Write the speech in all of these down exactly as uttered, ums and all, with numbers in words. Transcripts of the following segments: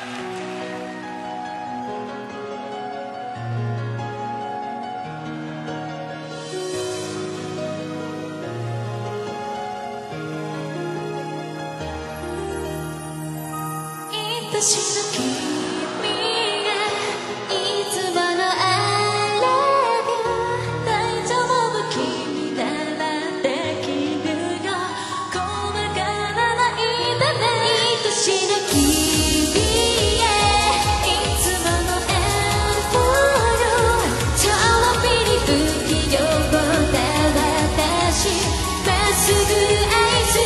私の君がいつものあれが大丈夫君ならできるよ怖がらないでね愛しの君へいつものエルフォールちょろびに不器用な私まっすぐ愛す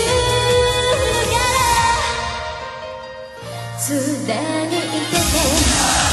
貫いてね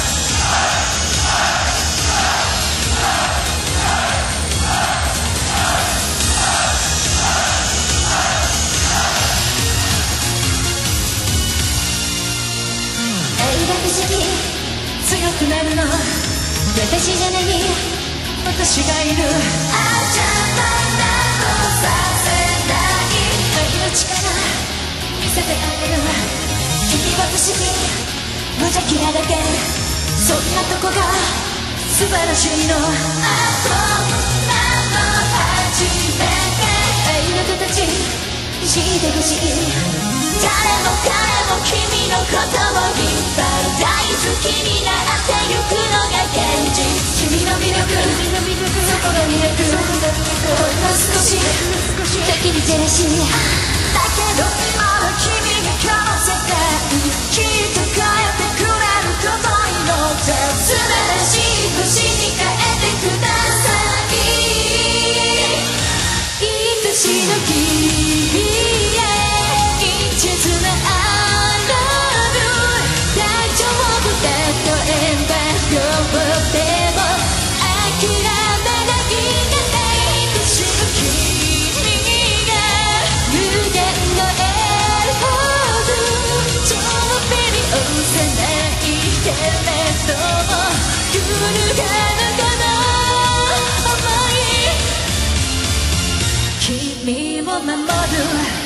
愛が不思議強くなるの私じゃない私がいるあちゃまなどさせない愛の力見せてあげる君は不思議無邪気なだけそんなとこが素晴らしいのあこんなの初めて愛の形知ってほしい誰も彼も君のことをいっぱい大好きになってゆくのが現実君の魅力そこが魅力ほんの少し時にジェラシーだけど今は君がこの世界きっと変えてくれることに乗って素晴らしい星に変えてください愛しの君へ一途な I love you 大丈夫だとえば両方でも諦めないでね愛しの君が無限のエルフォールちょっぴり幼いけれども揺るがぬこの想い君を守る